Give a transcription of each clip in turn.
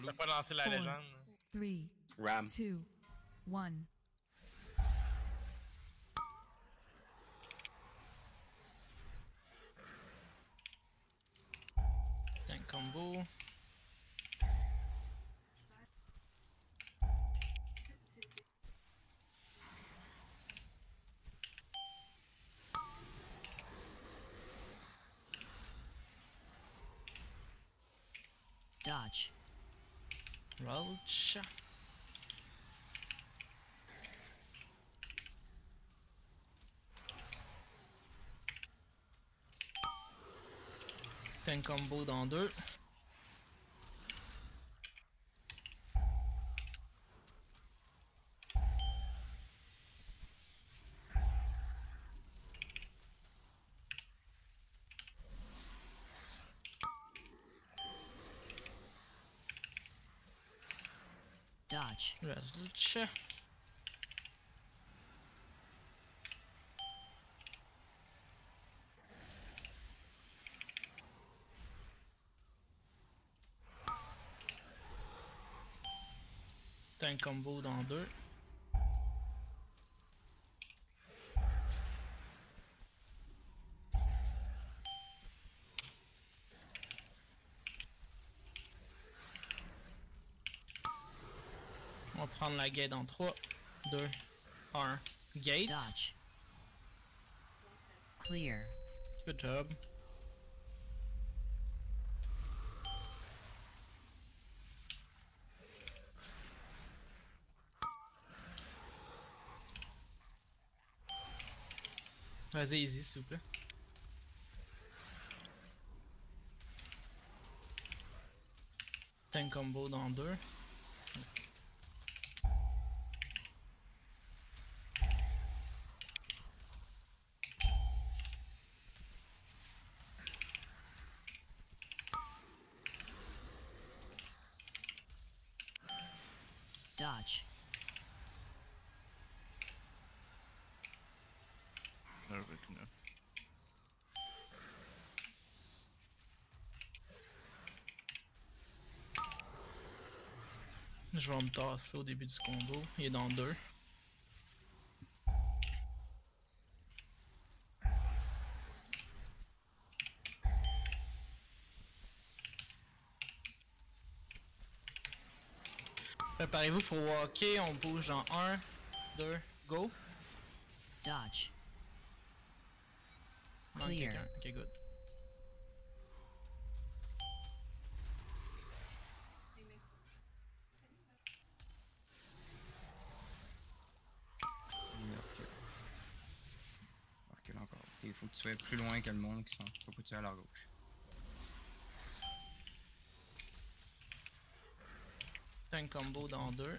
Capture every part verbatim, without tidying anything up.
T'as loup. pas lancé la Four, légende. three, Ram. two, one. Tank combo. Dodge. Roach. Tank combo dans deux. Dodge. Roach. Tank combo dans deux. On va prendre la gate dans trois, deux, un. Gate. Dodge. Clear. Good job. Vas-y, easy, s'il vous plaît. Tank combo dans deux. Dodge. Avec une... Je vais me tasser au début du combo. Il est dans deux. Préparez-vous, faut walker, on bouge dans un, deux, go. Dodge. Manque Clear. quelqu'un. Ok, good. Il recule. Il recule encore. Il faut que tu sois plus loin que le monde qui sont. Faut que tu sois à la gauche. Tank combo dans deux.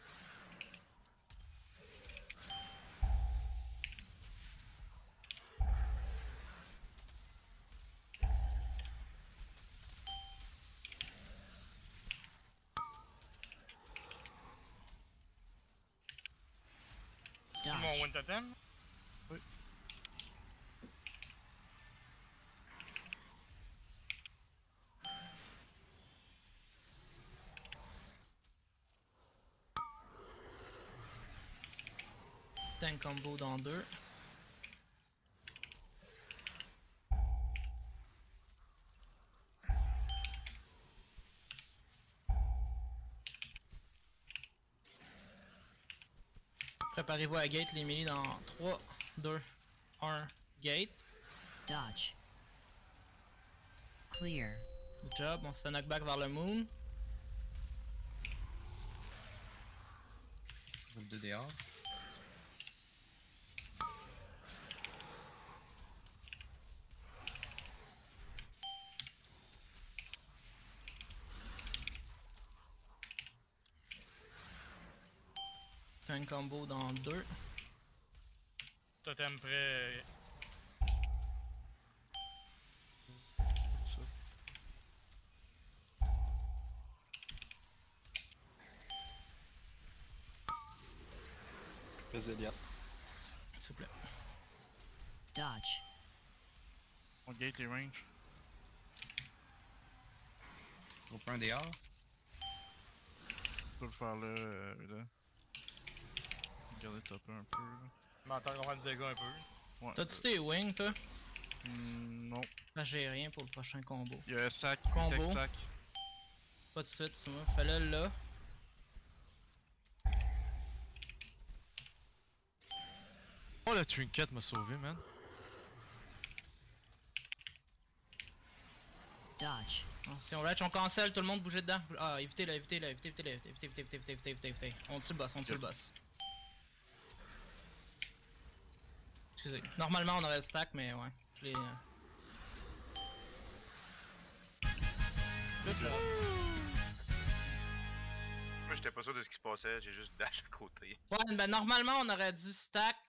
C'est mon one totem? Oui. Tank combo dans deux. Préparez-vous à gate les melee dans trois, deux, un, gate. Dodge. Clear. Good job, on se fait knockback vers le moon. Groupe de dehors. Tank combo dans deux. Totem prêt. Ça. Résilient. S'il vous plaît. Dodge. On gate les ranges. Groupe un dehors. peux le faire là, euh, là. Regardez top un peu. Là. Mais en tant qu'on va du dégâts un peu. Ouais. T'as-tu tes wings, toi? Hmm, non. Là, j'ai rien pour le prochain combo. Il y a un sac, Combo. tech sac. Pas de suite, c'est moi. Fais-le là. Oh, le trinket m'a sauvé, man. Dodge. Alors, si on latch, on cancel, tout le monde bouger dedans. Ah, évitez là, évitez là, évitez, évitez là, évitez, évitez, évitez, évitez, évitez, évitez, évitez. On tue le boss, on tue le boss. Excusez. Normalement, on aurait le stack, mais ouais. Je l'ai. Euh... Good job. Moi j'étais pas sûr de ce qui se passait, j'ai juste dash à côté. Ouais, ben normalement, on aurait dû stack